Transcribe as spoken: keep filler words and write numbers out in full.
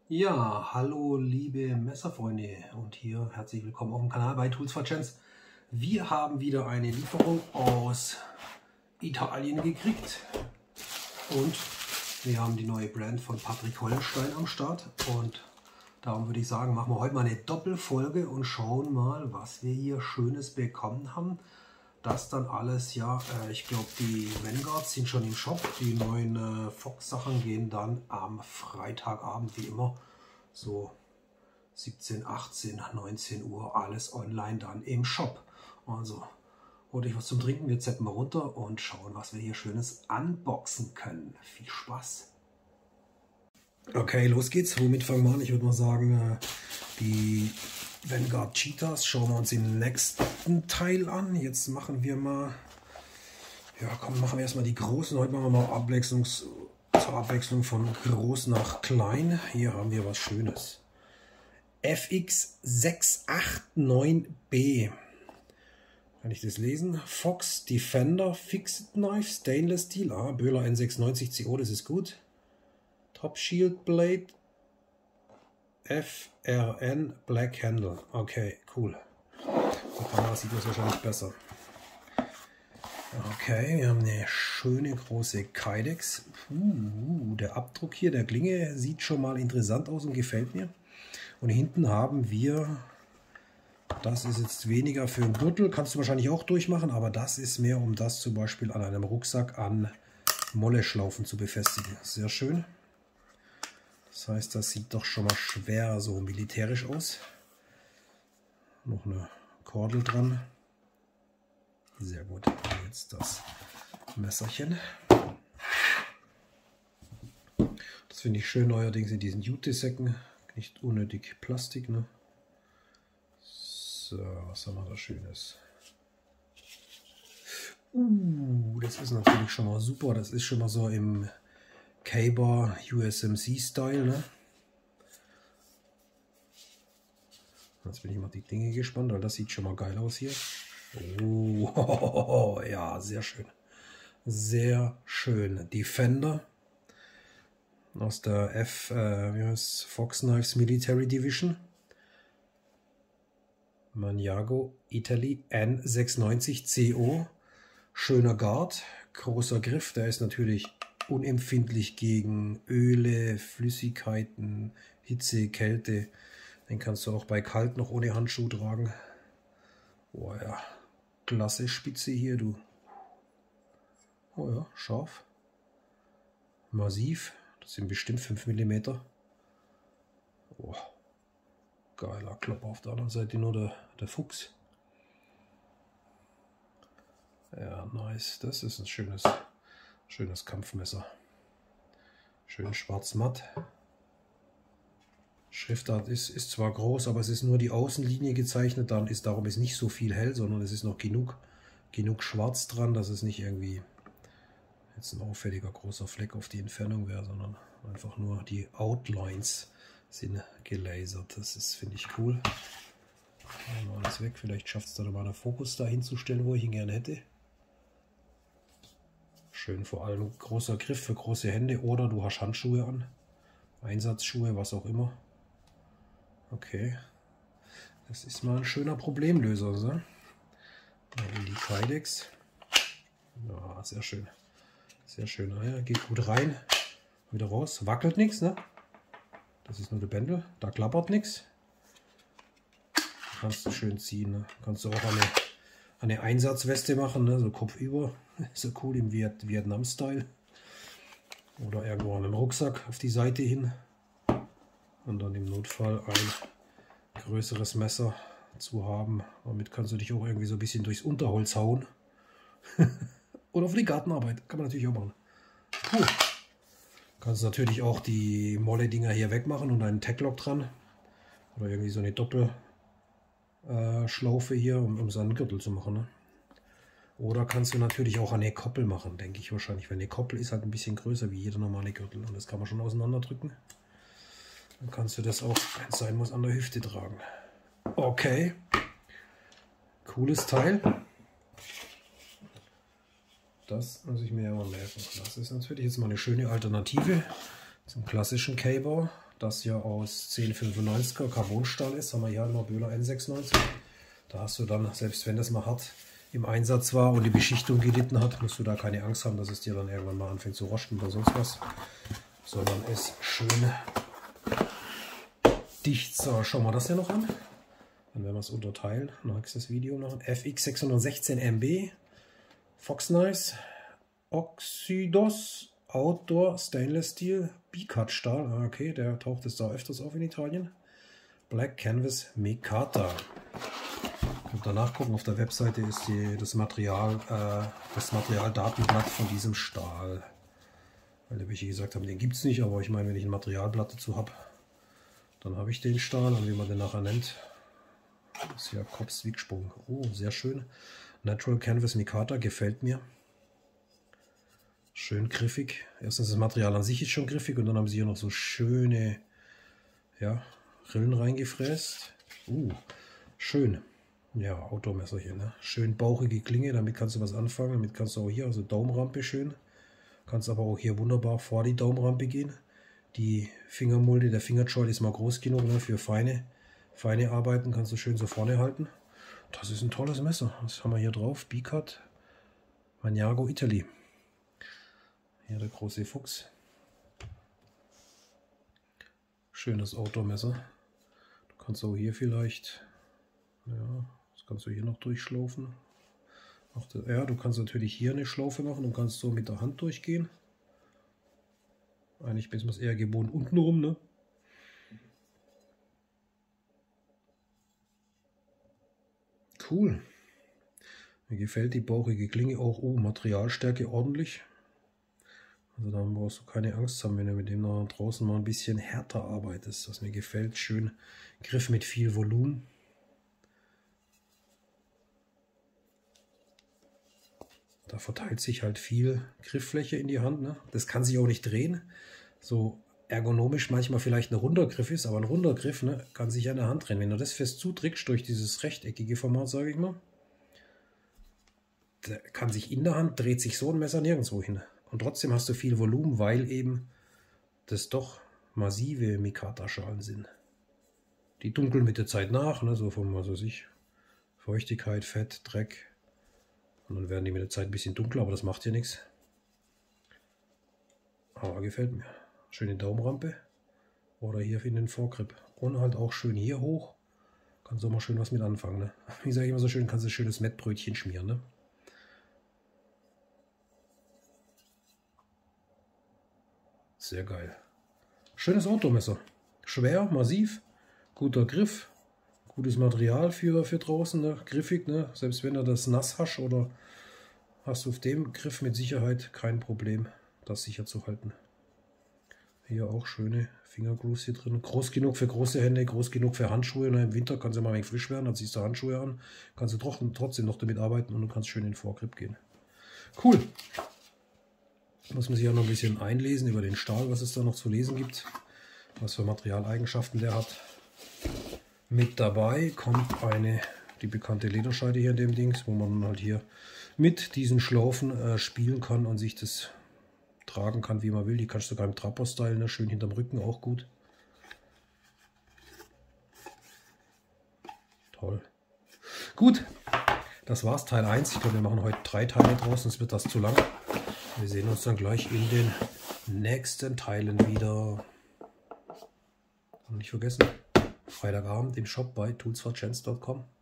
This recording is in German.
Ja, hallo liebe Messerfreunde und hier herzlich willkommen auf dem Kanal bei Tools for Chance. Wir haben wieder eine Lieferung aus Italien gekriegt und wir haben die neue Brand von Patrick Hollenstein am Start und darum würde ich sagen, machen wir heute mal eine Doppelfolge und schauen mal, was wir hier Schönes bekommen haben. Das dann alles, ja, äh, ich glaube die Vanguards sind schon im Shop. Die neuen äh, Fox Sachen gehen dann am Freitagabend wie immer so siebzehn, achtzehn, neunzehn Uhr alles online dann im Shop. Also holt euch was zum Trinken, wir zappen mal runter und schauen, was wir hier Schönes unboxen können. Viel Spaß! Okay, los geht's. Womit fangen wir an? Ich würde mal sagen, äh, die Vanguard Cheetahs schauen wir uns im nächsten Teil an. Jetzt machen wir mal, ja komm, machen wir erstmal die großen. Heute machen wir mal Abwechslungs, zur Abwechslung von groß nach klein. Hier haben wir was Schönes. F X sechs acht neun B. Kann ich das lesen? Fox Defender Fixed Knife Stainless Steel. Ah, Böhler N sechsundneunzig C O, das ist gut. Top Shield Blade. F R N Black Handle. Okay, cool. Die Kamera sieht das wahrscheinlich besser. Okay, wir haben eine schöne große Kydex. Uh, der Abdruck hier der Klinge sieht schon mal interessant aus und gefällt mir. Und hinten haben wir, das ist jetzt weniger für einen Gürtel, kannst du wahrscheinlich auch durchmachen, aber das ist mehr, um das zum Beispiel an einem Rucksack an Molleschlaufen zu befestigen. Sehr schön. Das heißt, das sieht doch schon mal schwer so militärisch aus. Noch eine Kordel dran. Sehr gut. Jetzt das Messerchen. Das finde ich schön neuerdings in diesen Jute-Säcken. Nicht unnötig Plastik, ne? So, was haben wir da Schönes? Uh, das ist natürlich schon mal super. Das ist schon mal so im Ka-Bar U S M C-Style, ne? Jetzt bin ich mal die Dinge gespannt, weil das sieht schon mal geil aus hier. Oh, ja, sehr schön. Sehr schön. Defender aus der F, äh, wie heißt Fox Knives Military Division. Maniago Italy N sechsundneunzig C O. Schöner Guard, großer Griff, der ist natürlich unempfindlich gegen Öle, Flüssigkeiten, Hitze, Kälte. Den kannst du auch bei kalt noch ohne Handschuh tragen. Oh ja, klasse Spitze hier, du. Oh ja, scharf. Massiv, das sind bestimmt fünf Millimeter. Oh, geiler Klopper. Auf der anderen Seite nur der, der Fuchs. Ja, nice. Das ist ein schönes, schönes Kampfmesser. Schön schwarz-matt. Schriftart ist, ist zwar groß, aber es ist nur die Außenlinie gezeichnet. Dann ist darum ist nicht so viel hell, sondern es ist noch genug, genug schwarz dran, dass es nicht irgendwie jetzt ein auffälliger großer Fleck auf die Entfernung wäre, sondern einfach nur die Outlines sind gelasert. Das ist, finde ich, cool. Machen wir alles weg. Vielleicht schafft es dann mal einen Fokus da hinzustellen, wo ich ihn gerne hätte. Schön, vor allem großer Griff für große Hände oder du hast Handschuhe an, Einsatzschuhe, was auch immer. Okay, das ist mal ein schöner Problemlöser. So. In die Kydex. Ja, sehr schön. Sehr schön. Ah ja, geht gut rein. Wieder raus. Wackelt nichts, ne? Das ist nur der Bändel. Da klappert nichts. Kannst du schön ziehen. Ne? Kannst du auch eine, eine Einsatzweste machen, ne? So kopfüber. So cool im Viet Vietnam-Style. Oder irgendwo an einem Rucksack auf die Seite hin. Und dann im Notfall ein größeres Messer zu haben. Damit kannst du dich auch irgendwie so ein bisschen durchs Unterholz hauen. Oder für die Gartenarbeit. Kann man natürlich auch machen. Cool. Kannst natürlich auch die Molle-Dinger hier wegmachen und einen Taglock dran. Oder irgendwie so eine Doppelschlaufe äh, hier, um, um so einen Gürtel zu machen. Ne? Oder kannst du natürlich auch eine Koppel machen, denke ich wahrscheinlich. Weil eine Koppel ist halt ein bisschen größer wie jeder normale Gürtel. Und das kann man schon auseinanderdrücken. Dann kannst du das auch, wenn es sein muss, an der Hüfte tragen. Okay. Cooles Teil. Das muss ich mir ja mal merken. Das ist natürlich jetzt mal eine schöne Alternative zum klassischen Ka-Bar. das ja aus zehn fünfundneunziger Carbonstahl ist. Haben wir hier noch Böhler N sechsundneunzig. Da hast du dann, selbst wenn das mal hart im Einsatz war und die Beschichtung gelitten hat, musst du da keine Angst haben, dass es dir dann irgendwann mal anfängt zu rosten oder sonst was, sondern es schön dicht. So, schauen wir das hier noch an. Dann werden wir es unterteilen. Nächstes Video noch. F X sechshundertsechzehn M B, Fox Knives, Oxydos, Outdoor, Stainless Steel, B-Cut Stahl. Okay, der taucht jetzt da öfters auf in Italien. Black Canvas Mikata. Könnt ihr nachgucken, auf der Webseite ist die, das Material, äh, das Materialdatenblatt von diesem Stahl. Weil welche gesagt haben, den gibt es nicht, aber ich meine, wenn ich ein Materialblatt dazu habe, dann habe ich den Stahl. Und wie man den nachher nennt, ist ja Kopfswiegsprung. Oh, sehr schön. Natural Canvas Mikata gefällt mir. Schön griffig. Erstens das Material an sich ist schon griffig und dann haben sie hier noch so schöne, ja, Rillen reingefräst. Uh, schön. Ja, Outdoor-Messerchen, ne? Schön bauchige Klinge, damit kannst du was anfangen. Damit kannst du auch hier, also Daumenrampe schön. Kannst aber auch hier wunderbar vor die Daumenrampe gehen. Die Fingermulde, der Fingerjoint ist mal groß genug, ne? Für feine, feine Arbeiten kannst du schön so vorne halten. Das ist ein tolles Messer. Was haben wir hier drauf? B-Cut Magnago Italy. Hier der große Fuchs. Schönes Outdoor-Messer. Du kannst auch hier vielleicht, ja, das kannst du hier noch durchschlaufen. Ja, du kannst natürlich hier eine Schlaufe machen und kannst so mit der Hand durchgehen. Eigentlich ist man es eher gewohnt unten rum, ne? Cool. Mir gefällt die bauchige Klinge auch. Oh, Materialstärke ordentlich. Also da brauchst du keine Angst haben, wenn du mit dem da draußen mal ein bisschen härter arbeitest. Was mir gefällt, schön Griff mit viel Volumen. Da verteilt sich halt viel Grifffläche in die Hand. Ne? Das kann sich auch nicht drehen. So ergonomisch manchmal vielleicht ein runder Griff ist, aber ein runder Griff, ne, kann sich an der Hand drehen. Wenn du das fest zudrückst durch dieses rechteckige Format, sage ich mal, der kann sich in der Hand, dreht sich so ein Messer nirgendwo hin. Und trotzdem hast du viel Volumen, weil eben das doch massive Mikata-Schalen sind. Die dunkeln mit der Zeit nach, ne, so von, was weiß ich, Feuchtigkeit, Fett, Dreck. Und dann werden die mit der Zeit ein bisschen dunkler, aber das macht ja nichts. Aber gefällt mir. Schöne Daumenrampe. Oder hier in den Vorgrip. Und halt auch schön hier hoch. Kannst du auch mal schön was mit anfangen. Ne? Wie sage ich immer so schön, kannst du ein schönes Mettbrötchen schmieren. Ne? Sehr geil. Schönes Outdoor-Messer. Schwer, massiv, guter Griff. Gutes Material für, für draußen, ne? Griffig, ne? Selbst wenn du das nass hast oder hast du auf dem Griff mit Sicherheit kein Problem, das sicher zu halten. Hier auch schöne Fingergrooves hier drin. Groß genug für große Hände, groß genug für Handschuhe. Ne? Im Winter kann es ja mal ein wenig frisch werden, dann ziehst du Handschuhe an, kannst du trotzdem noch damit arbeiten und du kannst schön in den Vorgrip gehen. Cool. Muss man sich ja noch ein bisschen einlesen über den Stahl, was es da noch zu lesen gibt, was für Materialeigenschaften der hat. Mit dabei kommt eine, die bekannte Lederscheide hier in dem Dings, wo man halt hier mit diesen Schlaufen äh, spielen kann und sich das tragen kann, wie man will. Die kannst du sogar im Trapper stylen, ne? Schön hinterm Rücken, auch gut. Toll. Gut, das war's, Teil eins. Ich glaube, wir machen heute drei Teile draus, sonst wird das zu lang. Wir sehen uns dann gleich in den nächsten Teilen wieder. Und nicht vergessen, Freitagabend im Shop bei tools for gents punkt com.